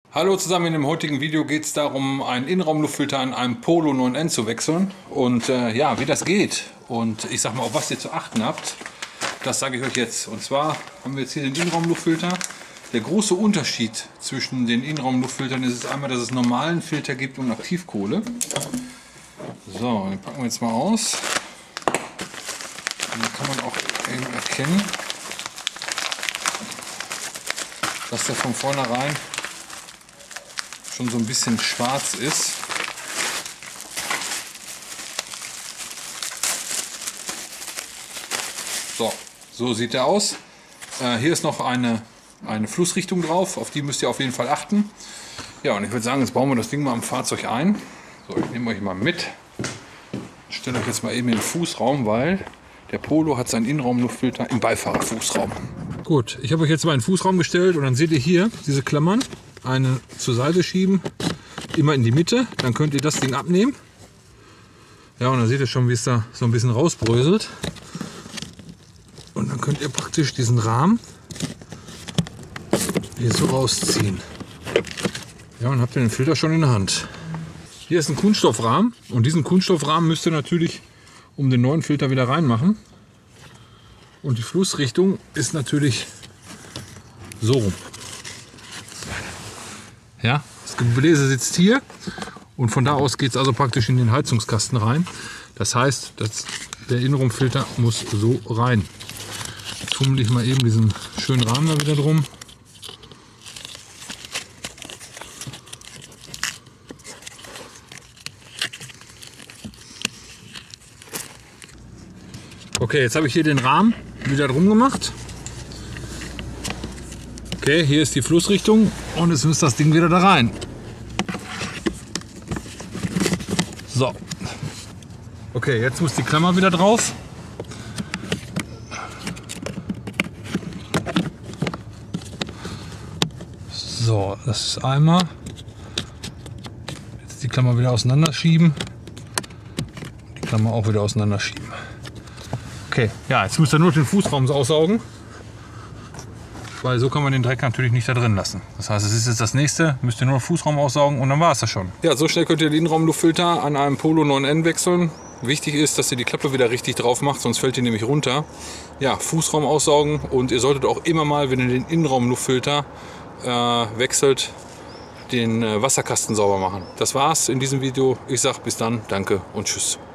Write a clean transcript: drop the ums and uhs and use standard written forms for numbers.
Hallo zusammen, in dem heutigen Video geht es darum, einen Innenraumluftfilter an einem Polo 9N zu wechseln und ja, wie das geht und ich sag mal, auf was ihr zu achten habt, das sage ich euch jetzt. Und zwar haben wir jetzt hier den Innenraumluftfilter. Der große Unterschied zwischen den Innenraumluftfiltern ist es einmal, dass es normalen Filter gibt und Aktivkohle. So, den packen wir jetzt mal aus. Und dann kann man auch eben erkennen, dass der von vornherein schon so ein bisschen schwarz ist. So sieht er aus. Hier ist noch eine Flussrichtung drauf, auf die müsst ihr auf jeden Fall achten. Ja, und ich würde sagen, jetzt bauen wir das Ding mal am Fahrzeug ein. So, ich nehme euch mal mit. Ich stelle euch jetzt mal eben in den Fußraum, weil der Polo hat seinen Innenraumluftfilter im Beifahrerfußraum. Gut, ich habe euch jetzt mal in den Fußraum gestellt und dann seht ihr hier diese Klammern. Eine zur Seite schieben, immer in die Mitte, dann könnt ihr das Ding abnehmen. Ja, und dann seht ihr schon, wie es da so ein bisschen rausbröselt. Und dann könnt ihr praktisch diesen Rahmen hier so rausziehen. Ja, und habt ihr den Filter schon in der Hand. Hier ist ein Kunststoffrahmen und diesen Kunststoffrahmen müsst ihr natürlich um den neuen Filter wieder reinmachen. Und die Flussrichtung ist natürlich so rum. Ja, das Gebläse sitzt hier und von da aus geht es also praktisch in den Heizungskasten rein. Das heißt, der Innenraumfilter muss so rein. Jetzt fummel ich mal eben diesen schönen Rahmen da wieder drum. Okay, jetzt habe ich hier den Rahmen wieder drum gemacht. Okay, hier ist die Flussrichtung und jetzt müsste das Ding wieder da rein. So. Okay, jetzt muss die Klammer wieder drauf. So, das ist einmal. Jetzt die Klammer wieder auseinanderschieben. Die Klammer auch wieder auseinanderschieben. Okay, ja, jetzt müsst ihr nur den Fußraum aussaugen. Weil so kann man den Dreck natürlich nicht da drin lassen. Das heißt, es ist jetzt das nächste, müsst ihr nur den Fußraum aussaugen und dann war es das schon. Ja, so schnell könnt ihr den Innenraumluftfilter an einem Polo 9N wechseln. Wichtig ist, dass ihr die Klappe wieder richtig drauf macht, sonst fällt die nämlich runter. Ja, Fußraum aussaugen und ihr solltet auch immer mal, wenn ihr den Innenraumluftfilter wechselt, den Wasserkasten sauber machen. Das war's in diesem Video. Ich sag bis dann, danke und tschüss.